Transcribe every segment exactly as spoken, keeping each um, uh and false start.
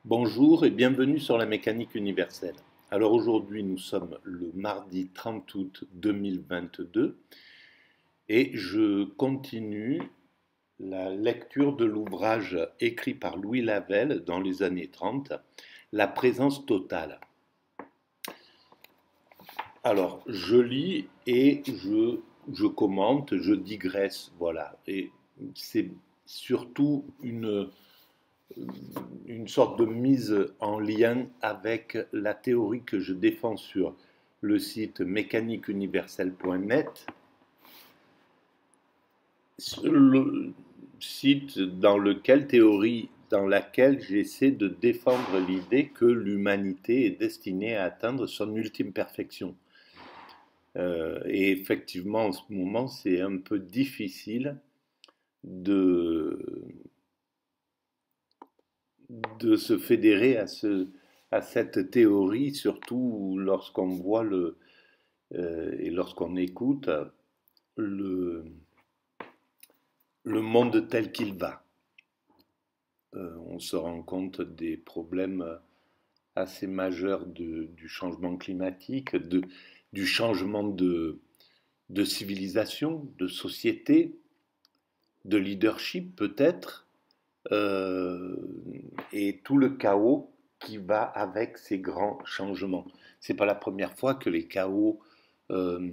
Bonjour et bienvenue sur la mécanique universelle. Alors aujourd'hui nous sommes le mardi trente août deux mille vingt-deux et je continue la lecture de l'ouvrage écrit par Louis Lavelle dans les années trente, La présence totale. Alors je lis et je, je commente, je digresse, voilà. Et c'est surtout une une sorte de mise en lien avec la théorie que je défends sur le site mécanique universelle point net, le site dans lequel théorie dans laquelle j'essaie de défendre l'idée que l'humanité est destinée à atteindre son ultime perfection. Euh, et effectivement, en ce moment, c'est un peu difficile de, de se fédérer à, ce, à cette théorie, surtout lorsqu'on voit le, euh, et lorsqu'on écoute le, le monde tel qu'il va. Euh, on se rend compte des problèmes assez majeurs de, du changement climatique, de, du changement de, de civilisation, de société, de leadership peut-être, euh, et tout le chaos qui va avec ces grands changements. C'est pas la première fois que les chaos euh,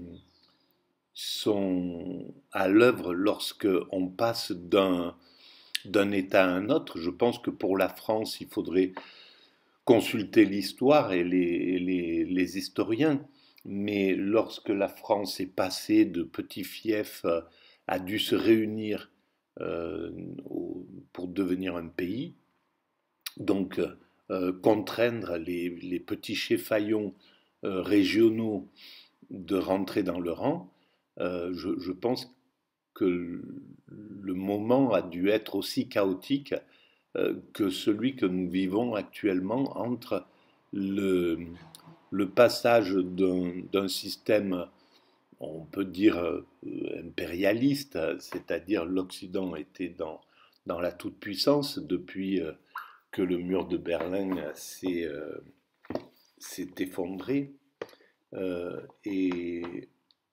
sont à l'œuvre lorsque on passe d'un d'un état à un autre. Je pense que pour la France, il faudrait consulter l'histoire et les, les, les historiens. Mais lorsque la France est passée de petits fiefs, euh, a dû se réunir euh, au, pour devenir un pays, donc euh, contraindre les, les petits cheffaillons euh, régionaux de rentrer dans le rang, euh, je, je, pense que le moment a dû être aussi chaotique euh, que celui que nous vivons actuellement entre le, le passage d'un système, on peut dire, euh, impérialiste, c'est-à-dire l'Occident était dans, dans la toute-puissance depuis euh, que le mur de Berlin s'est euh, effondré. Euh, et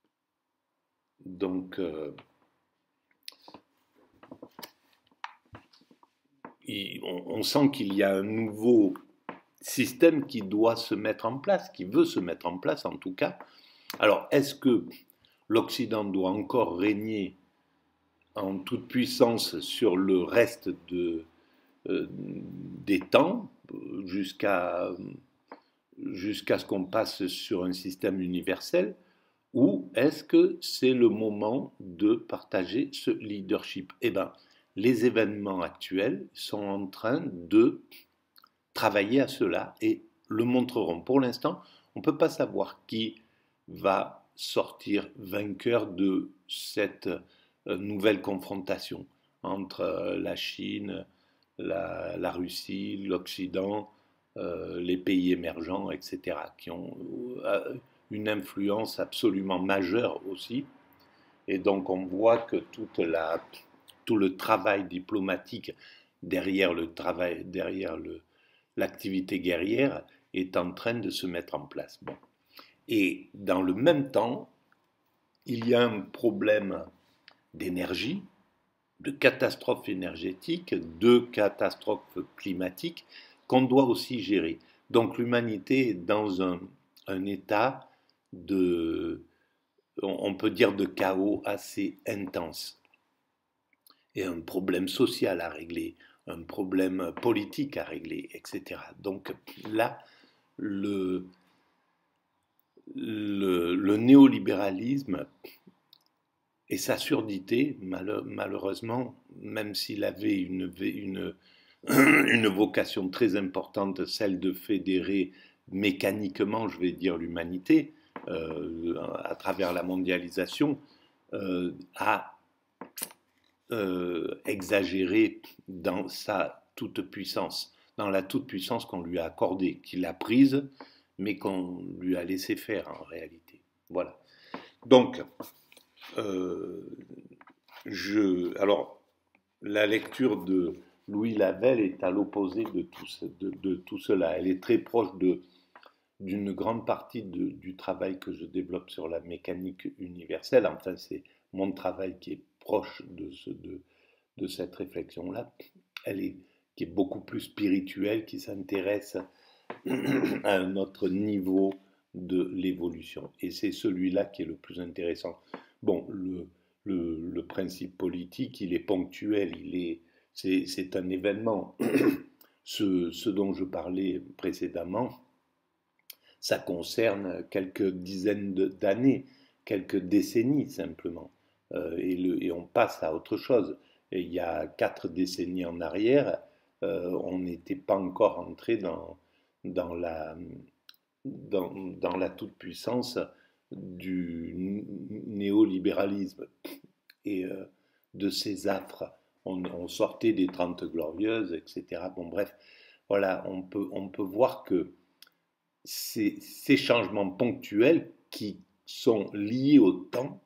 donc, euh, il, on, on sent qu'il y a un nouveau système qui doit se mettre en place, qui veut se mettre en place en tout cas. Alors, est-ce que l'Occident doit encore régner en toute puissance sur le reste de, euh, des temps, jusqu'à jusqu'à ce qu'on passe sur un système universel, ou est-ce que c'est le moment de partager ce leadership? Eh bien, les événements actuels sont en train de travailler à cela et le montreront. Pour l'instant, on ne peut pas savoir qui va sortir vainqueur de cette euh, nouvelle confrontation entre euh, la Chine, la, la Russie, l'Occident, euh, les pays émergents, et cetera, qui ont euh, une influence absolument majeure aussi. Et donc on voit que toute la, tout le travail diplomatique derrière le travail, derrière le, l'activité guerrière est en train de se mettre en place. Bon. Et dans le même temps, il y a un problème d'énergie, de catastrophe énergétique, de catastrophe climatique qu'on doit aussi gérer. Donc l'humanité est dans un, un état de, on peut dire, de chaos assez intense. Et un problème social à régler, un problème politique à régler, et cetera. Donc là, le, le, le néolibéralisme et sa surdité, malheureusement, même s'il avait une, une, une vocation très importante, celle de fédérer mécaniquement, je vais dire, l'humanité, euh, à travers la mondialisation, euh, a euh, exagéré dans sa toute-puissance, dans la toute-puissance qu'on lui a accordée, qu'il a prise, mais qu'on lui a laissé faire en réalité. Voilà. Donc, euh, je, alors, la lecture de Louis Lavelle est à l'opposé de tout, ce- de, de tout cela. Elle est très proche de, d'une grande partie de- du travail que je développe sur la mécanique universelle. Enfin, c'est mon travail qui est proche de, ce, de, de cette réflexion-là. Elle est, qui est beaucoup plus spirituelle, qui s'intéresse à un autre niveau de l'évolution. Et c'est celui-là qui est le plus intéressant. Bon, le, le, le principe politique, il est ponctuel, il est, c'est, c'est un événement. Ce, ce dont je parlais précédemment, ça concerne quelques dizaines d'années, quelques décennies simplement. Euh, et, le, et on passe à autre chose. Et il y a quatre décennies en arrière, euh, on n'était pas encore entré dans, dans la, dans, dans la toute-puissance du néolibéralisme et euh, de ses affres. On, on, sortait des Trente Glorieuses, et cetera. Bon, bref, voilà, on peut, on peut voir que ces, ces changements ponctuels qui sont liés au temps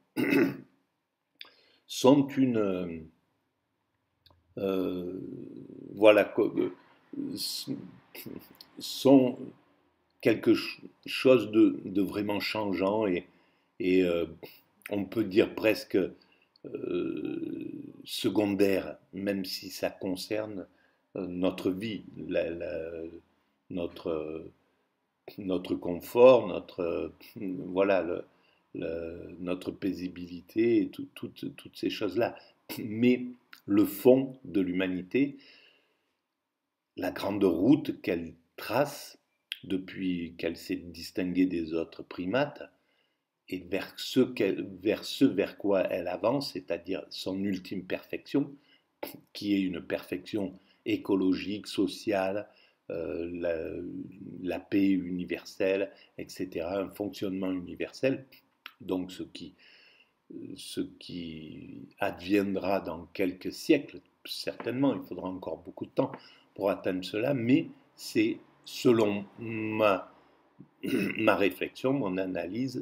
sont une euh, voilà sont quelque chose de, de vraiment changeant et, et euh, on peut dire presque euh, secondaire, même si ça concerne euh, notre vie, la, la, notre notre confort, notre, voilà, le, le, notre paisibilité, et tout, tout, toutes ces choses-là. Mais le fond de l'humanité, la grande route qu'elle trace depuis qu'elle s'est distinguée des autres primates, et vers ce, vers ce vers quoi elle avance, c'est-à-dire son ultime perfection, qui est une perfection écologique, sociale, euh, la, la paix universelle, et cetera, un fonctionnement universel. Donc ce qui, ce qui adviendra dans quelques siècles, certainement, il faudra encore beaucoup de temps pour atteindre cela, mais c'est selon ma, ma réflexion, mon analyse,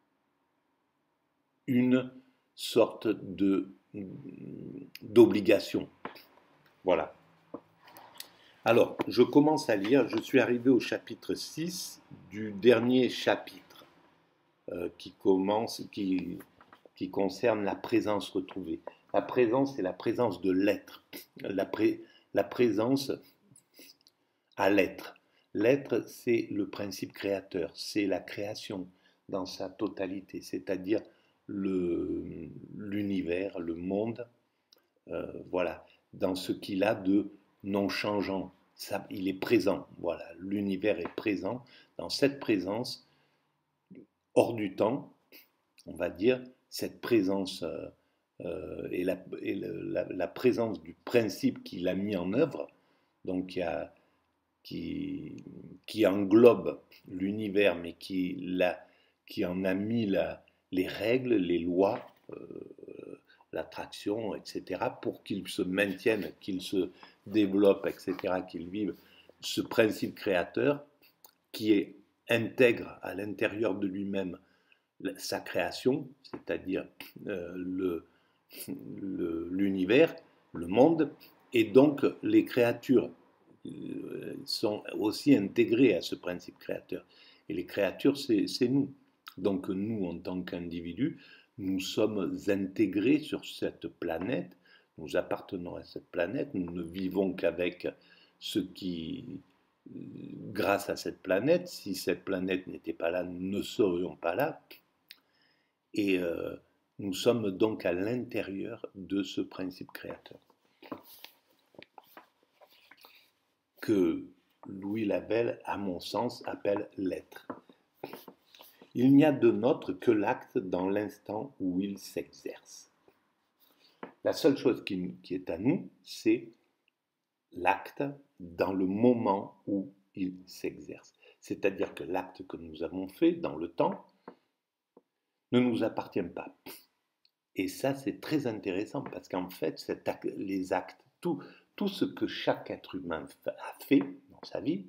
une sorte de d'obligation. Voilà. Alors, je commence à lire, je suis arrivé au chapitre six du dernier chapitre euh, qui commence, qui, qui concerne la présence retrouvée. La présence, c'est la présence de l'être, la, pré, la présence à l'être. L'être, c'est le principe créateur, c'est la création dans sa totalité, c'est-à-dire l'univers, le, le monde, euh, voilà, dans ce qu'il a de non changeant. Ça, il est présent, voilà, l'univers est présent. Dans cette présence, hors du temps, on va dire, cette présence euh, euh, et, la, et la, la, présence du principe qu'il a mis en œuvre, donc qui, a, qui, qui englobe l'univers, mais qui, la, qui en a mis la, les règles, les lois, euh, l'attraction, et cetera, pour qu'il se maintienne, qu'il se développe, et cetera, qu'il vive ce principe créateur qui est, intègre à l'intérieur de lui-même sa création, c'est-à-dire euh, le, le, l'univers, le monde, et donc les créatures euh, sont aussi intégrées à ce principe créateur. Et les créatures, c'est, c'est nous. Donc nous, en tant qu'individus, nous sommes intégrés sur cette planète, nous appartenons à cette planète, nous ne vivons qu'avec ce qui, grâce à cette planète, si cette planète n'était pas là, nous ne serions pas là. Et euh, nous sommes donc à l'intérieur de ce principe créateur que Louis Lavelle, à mon sens, appelle l'être. Il n'y a de nôtre que l'acte dans l'instant où il s'exerce. La seule chose qui, qui est à nous, c'est l'acte dans le moment où il s'exerce. C'est-à-dire que l'acte que nous avons fait dans le temps ne nous appartient pas. Et ça, c'est très intéressant parce qu'en fait, cet acte, les actes, tout, tout ce que chaque être humain a fait dans sa vie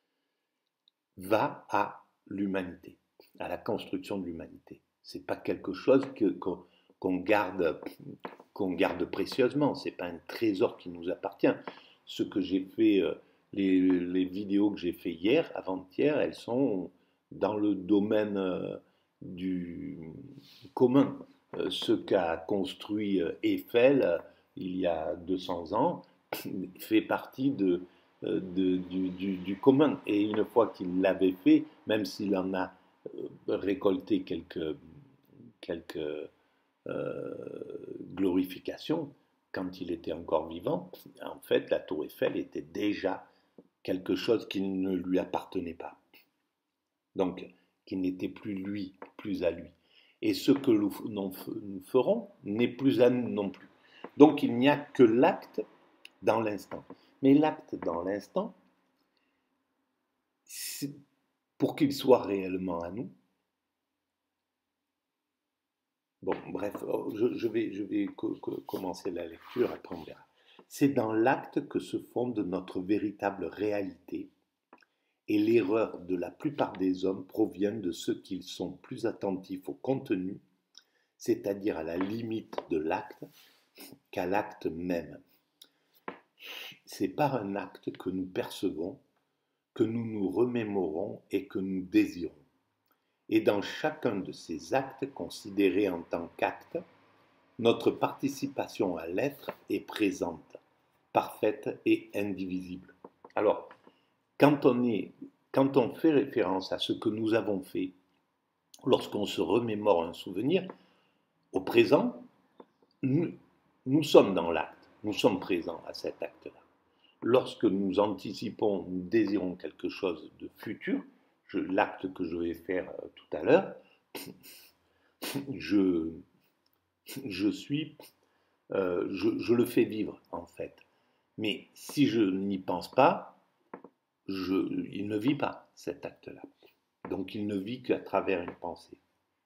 va à l'humanité, à la construction de l'humanité. C'est pas quelque chose que, qu'on, qu'on garde, qu'on garde précieusement. C'est pas un trésor qui nous appartient. ce que j'ai fait, euh, les, les vidéos que j'ai fait hier, avant-hier, elles sont dans le domaine euh, du commun. Euh, ce qu'a construit euh, Eiffel euh, il y a deux cents ans fait partie de, euh, de- du, du- du commun. Et une fois qu'il l'avait fait, même s'il en a euh, récolté quelques, quelques euh, glorifications, quand il était encore vivant, en fait, la tour Eiffel était déjà quelque chose qui ne lui appartenait pas. Donc, qui n'était plus lui, plus à lui. Et ce que nous nous ferons n'est plus à nous non plus. Donc, il n'y a que l'acte dans l'instant. Mais l'acte dans l'instant, pour qu'il soit réellement à nous, bon, bref, je, je vais, je vais co co commencer la lecture, après on verra. C'est dans l'acte que se fonde notre véritable réalité, et l'erreur de la plupart des hommes provient de ce qu'ils sont plus attentifs au contenu, c'est-à-dire à la limite de l'acte, qu'à l'acte même. C'est par un acte que nous percevons, que nous nous remémorons et que nous désirons. Et dans chacun de ces actes considérés en tant qu'acte, notre participation à l'être est présente, parfaite et indivisible. Alors, quand on, est, quand on fait référence à ce que nous avons fait, lorsqu'on se remémore un souvenir, au présent, nous, nous sommes dans l'acte, nous sommes présents à cet acte-là. Lorsque nous anticipons, nous désirons quelque chose de futur, l'acte que je vais faire euh, tout à l'heure, je, je suis, euh, je, je le fais vivre en fait. Mais si je n'y pense pas, je, il ne vit pas cet acte-là. Donc il ne vit qu'à travers une pensée.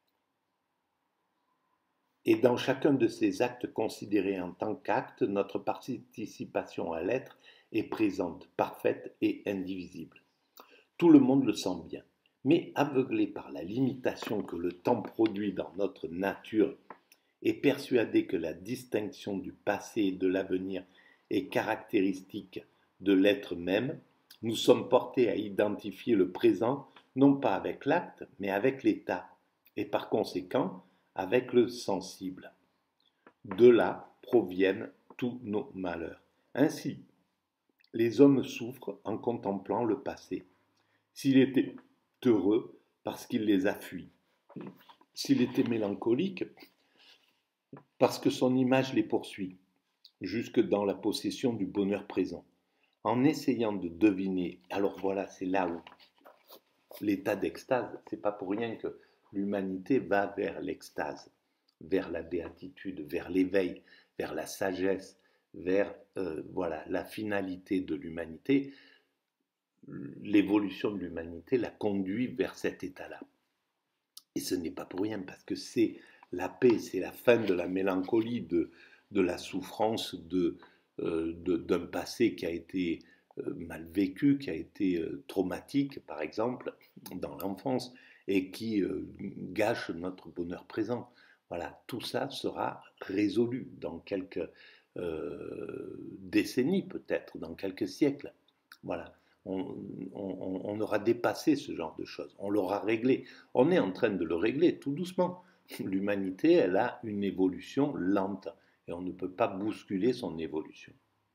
Et dans chacun de ces actes considérés en tant qu'acte, notre participation à l'être est présente, parfaite et indivisible. Tout le monde le sent bien. Mais aveuglé par la limitation que le temps produit dans notre nature et persuadé que la distinction du passé et de l'avenir est caractéristique de l'être même, nous sommes portés à identifier le présent non pas avec l'acte, mais avec l'état, et par conséquent avec le sensible. De là proviennent tous nos malheurs. Ainsi, les hommes souffrent en contemplant le passé. S'il était heureux, parce qu'il les a fuis. S'il était mélancolique, parce que son image les poursuit, jusque dans la possession du bonheur présent. En essayant de deviner, alors voilà, c'est là où l'état d'extase, c'est pas pour rien que l'humanité va vers l'extase, vers la béatitude, vers l'éveil, vers la sagesse, vers euh, voilà, la finalité de l'humanité. L'évolution de l'humanité la conduit vers cet état-là. Et ce n'est pas pour rien, parce que c'est la paix, c'est la fin de la mélancolie, de, de la souffrance de, euh, de, d'un passé qui a été euh, mal vécu, qui a été euh, traumatique, par exemple, dans l'enfance, et qui euh, gâche notre bonheur présent. Voilà, tout ça sera résolu dans quelques euh, décennies, peut-être, dans quelques siècles. Voilà. On, on, on, aura dépassé ce genre de choses, on l'aura réglé. On est en train de le régler tout doucement. L'humanité, elle a une évolution lente et on ne peut pas bousculer son évolution.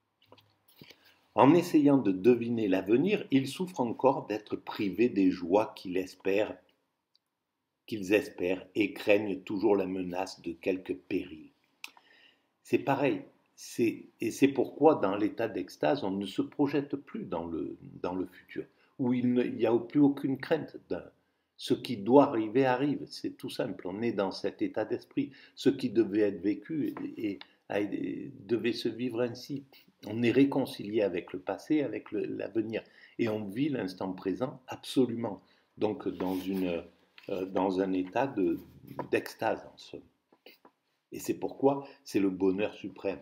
En essayant de deviner l'avenir, ils souffrent encore d'être privés des joies qu'ils espèrent, qu'ils espèrent et craignent toujours la menace de quelque péril. C'est pareil. C'est, et c'est pourquoi dans l'état d'extase, on ne se projette plus dans le, dans le futur, où il n'y a plus aucune crainte. D'un, ce qui doit arriver arrive, c'est tout simple. On est dans cet état d'esprit. Ce qui devait être vécu et, et, et devait se vivre ainsi. On est réconcilié avec le passé, avec le, l'avenir, et on vit l'instant présent absolument. Donc dans, une, euh, dans un état de, d'extase en somme. Et c'est pourquoi c'est le bonheur suprême.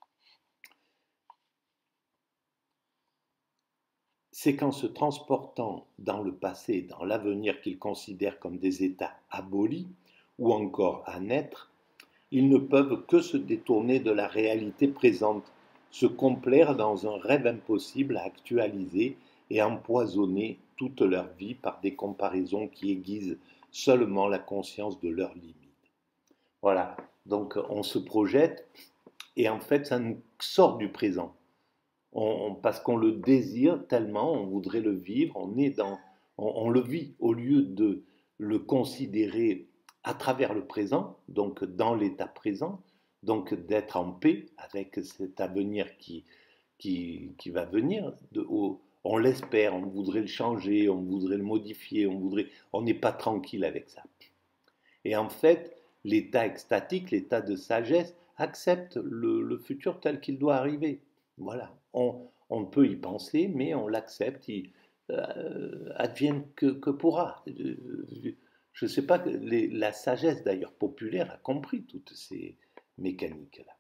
C'est qu'en se transportant dans le passé, dans l'avenir qu'ils considèrent comme des états abolis ou encore à naître, ils ne peuvent que se détourner de la réalité présente se complaire dans un rêve impossible à actualiser et empoisonner toute leur vie par des comparaisons qui aiguisent seulement la conscience de leurs limites. Voilà, donc on se projette et en fait ça nous sort du présent. On, parce qu'on le désire tellement, on voudrait le vivre, on est dans, on, on le vit au lieu de le considérer à travers le présent, donc dans l'état présent, donc d'être en paix avec cet avenir qui, qui, qui va venir. De, au, on l'espère, on voudrait le changer, on voudrait le modifier, on voudrait, on n'est pas tranquille avec ça. Et en fait, l'état extatique, l'état de sagesse, accepte le, le futur tel qu'il doit arriver. Voilà, on, on peut y penser, mais on l'accepte, il euh, advienne que, que pourra. Je ne sais pas, les, la sagesse d'ailleurs populaire a compris toutes ces mécaniques-là.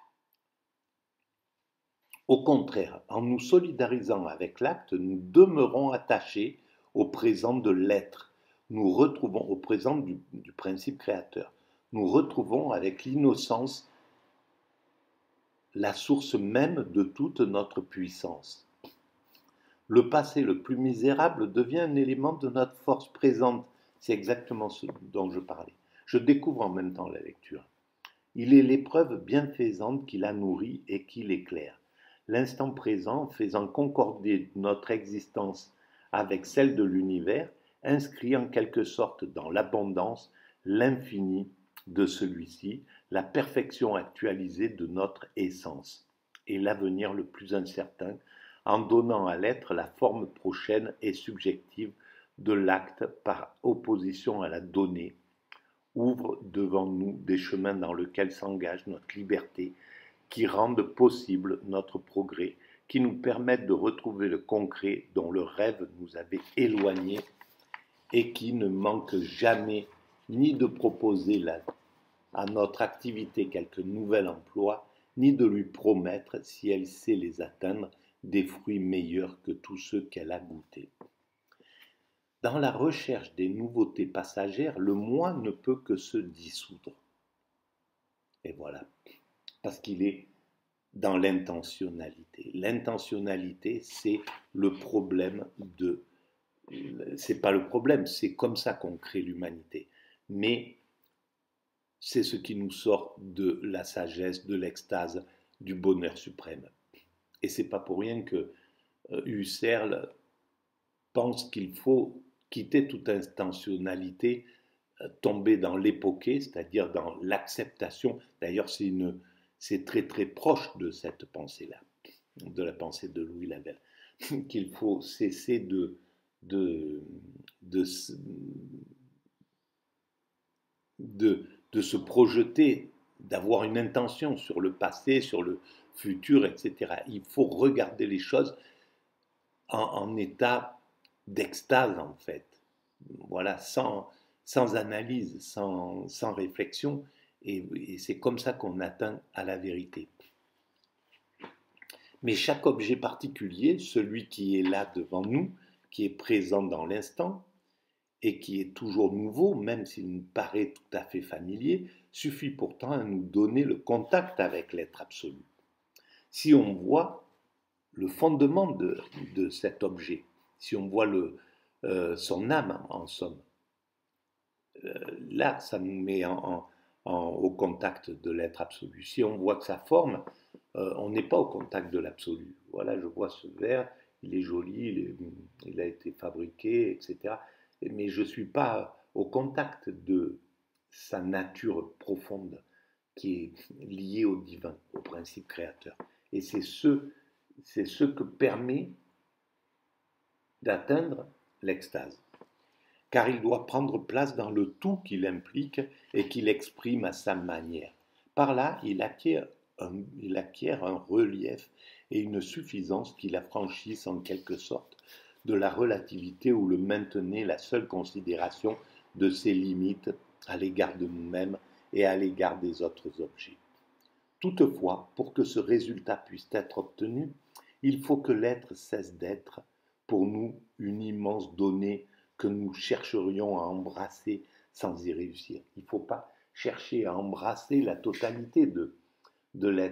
Au contraire, en nous solidarisant avec l'acte, nous demeurons attachés au présent de l'être. Nous retrouvons au présent du, du principe créateur. Nous retrouvons avec l'innocence la source même de toute notre puissance. Le passé le plus misérable devient un élément de notre force présente. C'est exactement ce dont je parlais. Je découvre en même temps la lecture. Il est l'épreuve bienfaisante qui la nourrit et qui l'éclaire. L'instant présent, faisant concorder notre existence avec celle de l'univers, inscrit en quelque sorte dans l'abondance l'infini de celui-ci, la perfection actualisée de notre essence, et l'avenir le plus incertain, en donnant à l'être la forme prochaine et subjective de l'acte par opposition à la donnée, ouvre devant nous des chemins dans lesquels s'engage notre liberté, qui rendent possible notre progrès, qui nous permettent de retrouver le concret dont le rêve nous avait éloignés et qui ne manque jamais ni de proposer la, à notre activité quelque nouvel emploi, ni de lui promettre, si elle sait les atteindre, des fruits meilleurs que tous ceux qu'elle a goûtés. Dans la recherche des nouveautés passagères, le moi ne peut que se dissoudre. Et voilà, parce qu'il est dans l'intentionnalité. L'intentionnalité, c'est le problème de... C'est pas le problème, c'est comme ça qu'on crée l'humanité. Mais c'est ce qui nous sort de la sagesse, de l'extase, du bonheur suprême. Et c'est pas pour rien que euh, Husserl pense qu'il faut quitter toute intentionnalité, euh, tomber dans l'époqué, c'est-à-dire dans l'acceptation. D'ailleurs, c'est une, c'est très très proche de cette pensée-là, de la pensée de Louis Lavelle, qu'il faut cesser de, de, de, de, de se projeter, d'avoir une intention sur le passé, sur le futur, et cetera. Il faut regarder les choses en, en état d'extase, en fait. Voilà, sans, sans analyse, sans, sans réflexion, et, et c'est comme ça qu'on atteint à la vérité. Mais chaque objet particulier, celui qui est là devant nous, qui est présent dans l'instant, et qui est toujours nouveau, même s'il nous paraît tout à fait familier, suffit pourtant à nous donner le contact avec l'être absolu. Si on voit le fondement de, de cet objet, si on voit le, euh, son âme en somme, euh, là, ça nous met en, en, en, au contact de l'être absolu. Si on voit que sa forme, euh, on n'est pas au contact de l'absolu. Voilà, je vois ce verre, il est joli, il, est, il a été fabriqué, et cetera. Mais je ne suis pas au contact de sa nature profonde qui est liée au divin, au principe créateur. Et c'est ce, c'est ce que permet d'atteindre l'extase. Car il doit prendre place dans le tout qu'il implique et qu'il exprime à sa manière. Par là, il acquiert un, il acquiert un relief et une suffisance qui l'affranchissent en quelque sorte de la relativité où le maintenait la seule considération de ses limites à l'égard de nous-mêmes et à l'égard des autres objets. Toutefois, pour que ce résultat puisse être obtenu, il faut que l'être cesse d'être pour nous une immense donnée que nous chercherions à embrasser sans y réussir. Il ne faut pas chercher à embrasser la totalité de, de l'être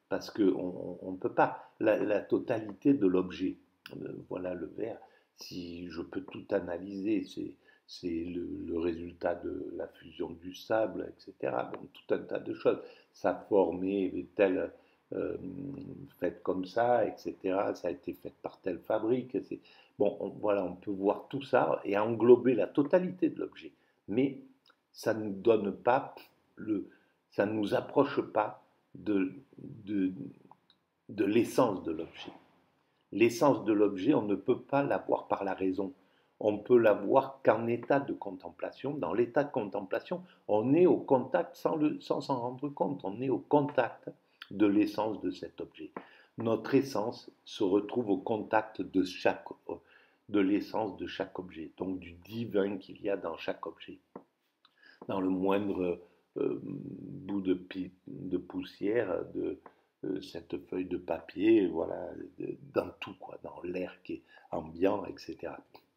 parce qu'on ne peut pas, la, la totalité de l'objet, euh, voilà le verre, si je peux tout analyser, c'est c'est le, le résultat de la fusion du sable, et cetera. Bon, tout un tas de choses. Sa forme est telle, euh, faite comme ça, et cetera. Ça a été fait par telle fabrique. C'est, bon, on, voilà, on peut voir tout ça et englober la totalité de l'objet. Mais ça ne nous donne pas le, ça ne nous approche pas de, de, de l'essence de l'objet. L'essence de l'objet, on ne peut pas l'avoir par la raison. On peut l'avoir qu'en état de contemplation. Dans l'état de contemplation, on est au contact sans le, sans s'en rendre compte. On est au contact de l'essence de cet objet. Notre essence se retrouve au contact de chaque, de l'essence de chaque objet, donc du divin qu'il y a dans chaque objet. Dans le moindre euh, bout de, de poussière, de, euh, cette feuille de papier, voilà, de, dans tout, quoi, dans l'air qui est ambiant, et cetera.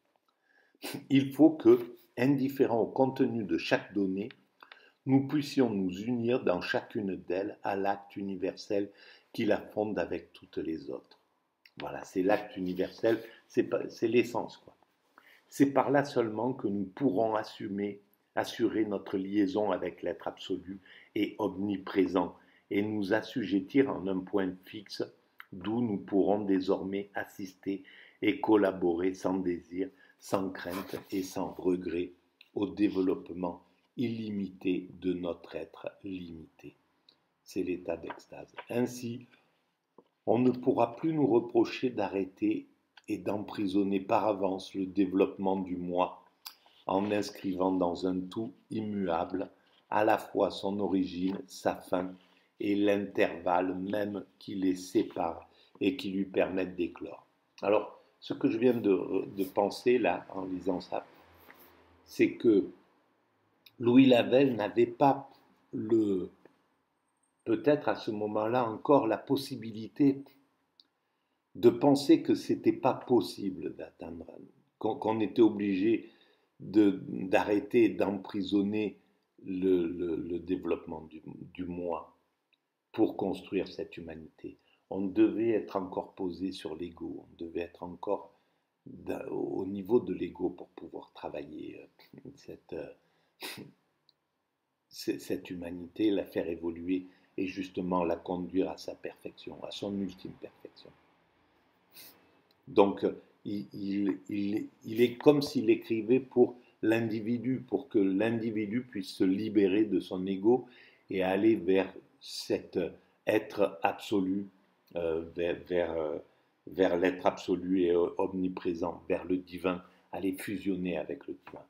Il faut que, indifférent au contenu de chaque donnée, nous puissions nous unir dans chacune d'elles à l'acte universel qui la fonde avec toutes les autres. Voilà, c'est l'acte universel, c'est, c'est l'essence, quoi. C'est par là seulement que nous pourrons assumer, assurer notre liaison avec l'être absolu et omniprésent et nous assujettir en un point fixe d'où nous pourrons désormais assister et collaborer sans désir, sans crainte et sans regret au développement illimité de notre être limité. C'est l'état d'extase. Ainsi, on ne pourra plus nous reprocher d'arrêter et d'emprisonner par avance le développement du moi en inscrivant dans un tout immuable à la fois son origine, sa fin et l'intervalle même qui les sépare et qui lui permettent d'éclore. Alors, ce que je viens de, de penser là, en lisant ça, c'est que Louis Lavelle n'avait pas le, peut-être à ce moment-là encore la possibilité de penser que c'était pas possible d'atteindre, qu'on, qu'on était obligé de, d'arrêter, d'emprisonner le, le, le développement du, du moi pour construire cette humanité. On devait être encore posé sur l'ego, on devait être encore au niveau de l'ego pour pouvoir travailler cette, cette humanité, la faire évoluer et justement la conduire à sa perfection, à son ultime perfection. Donc, il, il, il, il est comme s'il écrivait pour l'individu, pour que l'individu puisse se libérer de son ego et aller vers cet être absolu, euh, vers, vers, euh, vers l'être absolu et omniprésent, vers le divin, aller fusionner avec le divin.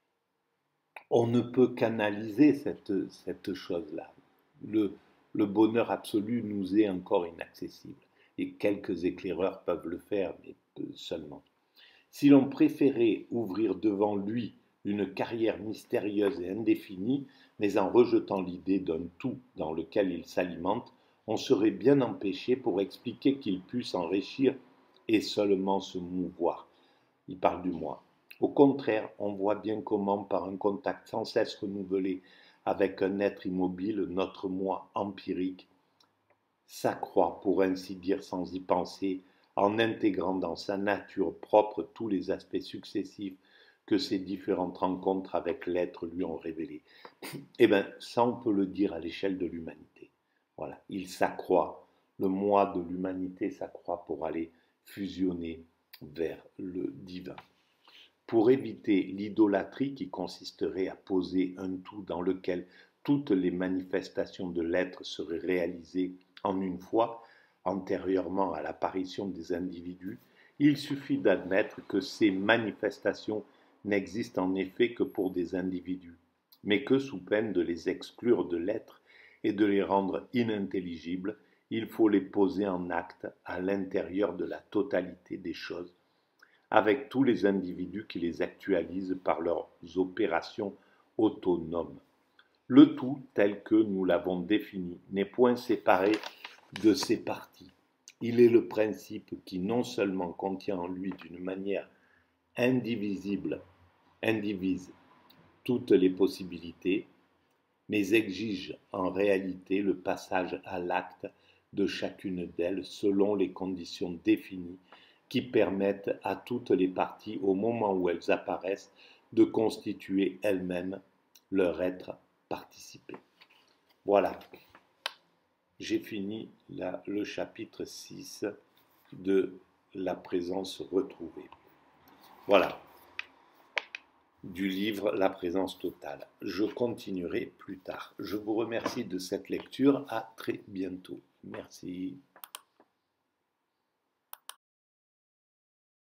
On ne peut qu'analyser cette, cette chose-là. Le, le bonheur absolu nous est encore inaccessible. Et quelques éclaireurs peuvent le faire, mais peu seulement. Si l'on préférait ouvrir devant lui une carrière mystérieuse et indéfinie, mais en rejetant l'idée d'un tout dans lequel il s'alimente, on serait bien empêché pour expliquer qu'il puisse enrichir et seulement se mouvoir. Il parle du moi. Au contraire, on voit bien comment, par un contact sans cesse renouvelé avec un être immobile, notre moi empirique s'accroît, pour ainsi dire sans y penser, en intégrant dans sa nature propre tous les aspects successifs que ces différentes rencontres avec l'être lui ont révélés. Eh bien, ça on peut le dire à l'échelle de l'humanité. Voilà, il s'accroît, le moi de l'humanité s'accroît pour aller fusionner vers le divin. Pour éviter l'idolâtrie qui consisterait à poser un tout dans lequel toutes les manifestations de l'être seraient réalisées en une fois, antérieurement à l'apparition des individus, il suffit d'admettre que ces manifestations n'existent en effet que pour des individus, mais que sous peine de les exclure de l'être et de les rendre inintelligibles, il faut les poser en acte à l'intérieur de la totalité des choses, avec tous les individus qui les actualisent par leurs opérations autonomes. Le tout, tel que nous l'avons défini, n'est point séparé de ses parties. Il est le principe qui non seulement contient en lui d'une manière indivisible, indivise toutes les possibilités, mais exige en réalité le passage à l'acte de chacune d'elles selon les conditions définies qui permettent à toutes les parties, au moment où elles apparaissent, de constituer elles-mêmes leur être participé. Voilà, j'ai fini la, le chapitre six de la présence retrouvée. Voilà, du livre La présence totale. Je continuerai plus tard. Je vous remercie de cette lecture. À très bientôt. Merci.